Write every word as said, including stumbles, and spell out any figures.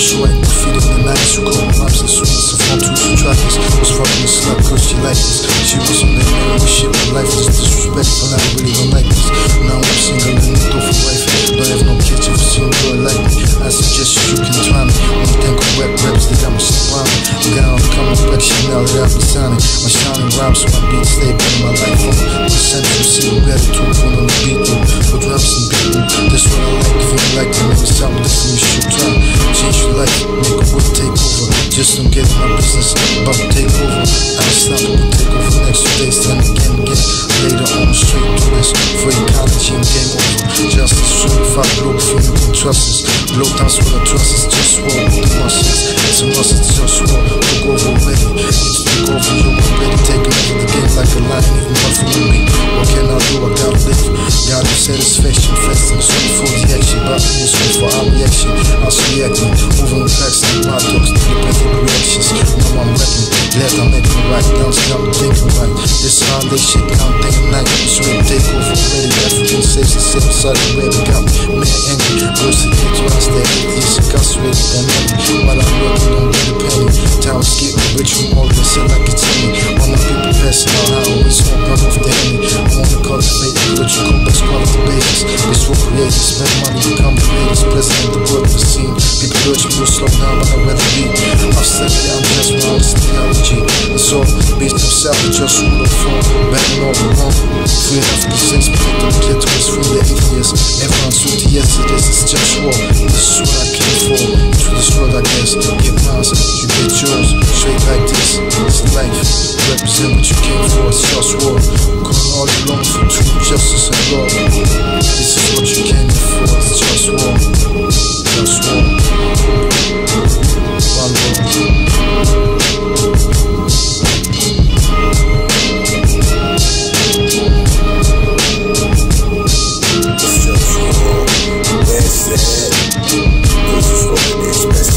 she white, graffiti in the nineties. You call me raps and students of all two trackers. Was fucking a slut cause she liked this. She was on the mirror with shit, my life is disrespectful. I really don't like this. Now I'm single and need to for wife. Don't have no kitchen for seeing boy like me. I suggest you can try me. When you think of web reps, they got me sublime. I'm down, coming back, Chanel, that I've been signing. My shining rhymes, so my beats stay in my life home. The central city, ready to put on the beat through. For drums and beat through. That's what I like, if you like, then it's time to listen to shoot try. Change your life, make a work take over. Just don't get my business, about to take over. I'm stopping to take over next few days, then again, again. Later on, straight to this. For ecology and game over. Justice, certified, Globalfirm, you can trust us. Blow down what I trust is just war with the muscles. It's a must, it's just war. Look over already. It's look over you already. Take over the game like a lion, even one for me. What can I do? I gotta live. Gotta satisfaction, fasting, so before the action. But this one for our reaction. I was reacting, moving with facts like my dogs, independent reactions. Now I'm rapping, glad I'm making right. Now I'm thinking right. This how they shit, now I'm thinking night. It's ready to take over already. African states, the same side of where we got me. Man, angry, girls to get to us, they're atheists, incarcerated, they're many. While I'm working on the penny, time is getting rich from all this, and like it's me. All my people passing out, I always won't run off the enemy. I wanna cultivate what you call best quality basis. This will create, spend money, become the greatest president the world has seen. People urge me to slow down, but I'd rather be. I've stepped down just my honest theology. It's all based on self, just rule of form, batting all the wrong. Free African states, protect the clitoris from the atheists. Everyone's with the yes, it is, it's just war. This is what I came for. To this world, I guess. Get mine, you get yours. Straight like this, it's life. Represent what you came for, it's just war. Calling all you long for truth, justice, and love. This is what you came for, it's just war. Just war. One love. This is what it is, best